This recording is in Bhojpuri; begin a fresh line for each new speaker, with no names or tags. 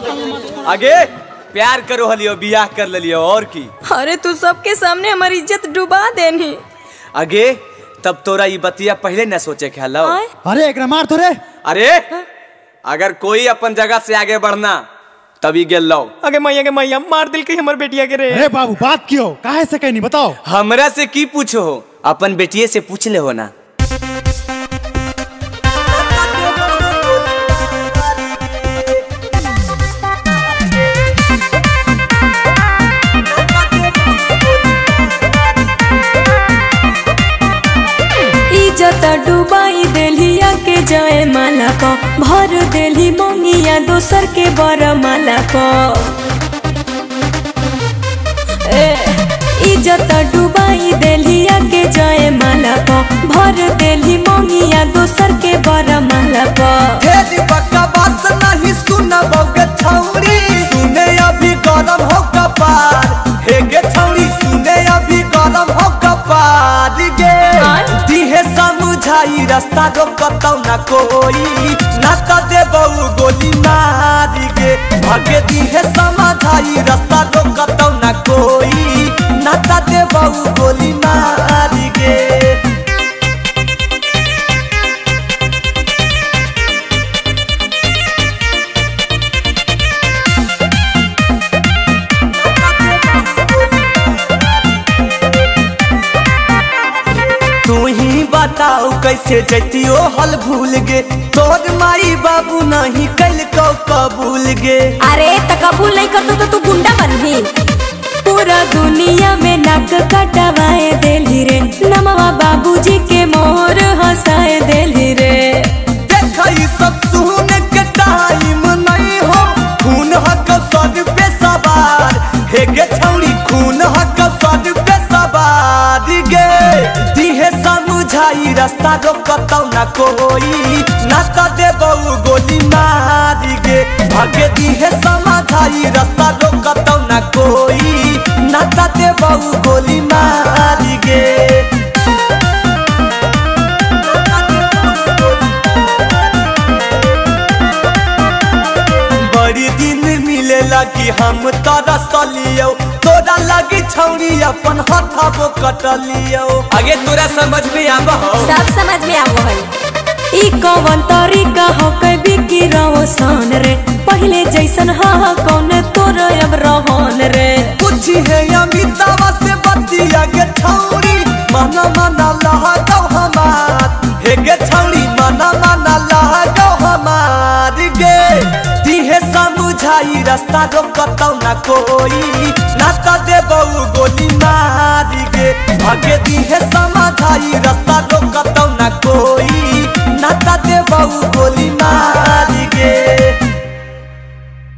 आगे प्यार करो हलियो बियाह कर लियो और की।
अरे तू सबके सामने हमारी इज्जत डुबा देनी।
आगे तब तोरा ये बतिया पहले न सोचे ख्याल।
अरे एक मार तो रे।
अरे अगर कोई अपन जगह से आगे बढ़ना तभी गेल लो।
आगे मैया मार दिल के हमर बेटिया के रे।
अरे बाबू बात क्यों काहे से कहीं नहीं बताओ।
हमरा से की पूछो हो अपन बेटिए से पूछ ले हो ना।
इज्जत डुबाई देलिया के जाए माला को भर देली मंगिया दोसर के बड़ माला को। इज्जत डुबाई देलिया के जाए माला को भर देली मंगिया दोसर के बड़ माला को।
बकवास नहीं सुनबोगे छौरी सुने अभी गरम हो कपार। हे गे छौरी सुने अभी गरम हो कपार गे। दिहे समझाई रास्ता रोकतौ ना कोई ना त देबौ गोली मारी गे। भागे दिहे समझाई रास्ता रोकतौ ना कोई ना त देबौ गोली मारी गे। तू ही बताओ कैसे जतियो हल भूल गे। तोर माई बाबू नहीं कैल को कबूल गे।
अरे त कबूल नहीं करतो तो तू गुंडा बनही। पूरा दुनिया में नाक कटवाए देली रे नमवा बाबूजी के मोर हंसाए देली रे।
देखई सब सुन के टाइम नहीं हो खून हक सर पे सवार। हे गे छौरी खून हक सर पे सवार गे। दिहे समझाई रास्ता रोकतौ ना कोई ना त देबौ गोली मारी गे। भागे दिहे समझाई रास्ता रोकतौ ना कोई ना त देबौ गोली मारी गे। बड़ी दिन मिलेला कि हम तोरा सलियो तोरा लगी छौरी अपन हथबो कटलियो।
आगे तोरा समझ में आवा हो
सब समझ में आवो है। ई कौन तरीका हो के बिकी रहो सन रे पहले जैसन हा कौन तोर अब रहन रे।
पूछी है अमितावा से बतिया गे छौरी मना मना लहगौ हमार। हे गे छौरी मना मना लहगौ हमार गे। दिहे समझाई रास्ता रोकतौ ना कोई ना त देबौ गोली मारी गे। भागे दिहे समझ